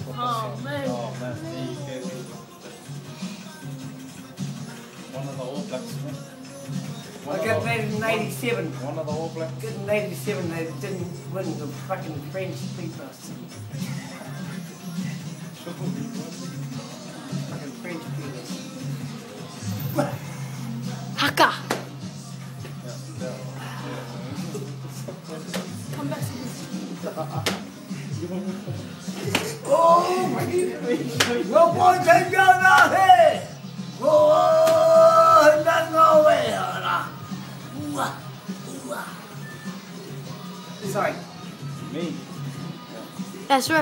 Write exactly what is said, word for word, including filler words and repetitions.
Oh, man. Oh, man. One of the All Blacks, man. I got that in eighty-seven. One of the All Blacks. Good in eighty-seven, they didn't win the fucking French people. Fucking French people. Haka. Yeah, yeah, yeah. Come back to this. Oh my goodness! No one can go down here! Oh, not nowhere! Sorry. Me. That's right.